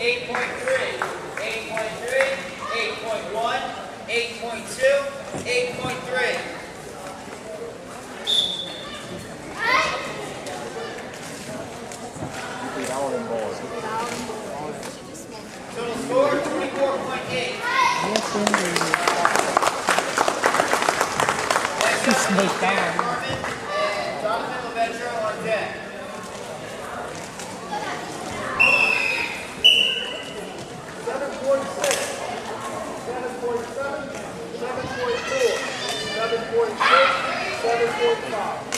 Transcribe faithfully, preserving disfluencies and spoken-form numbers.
eight point three, eight point three, eight point one, eight point two, eight point three. Total score twenty-four point eight. Yes, indeed. Next Just up, make that. Carmen and Jonathan LaVetro on deck. seven point six, seven point seven, seven point four, seven point six, seven point five.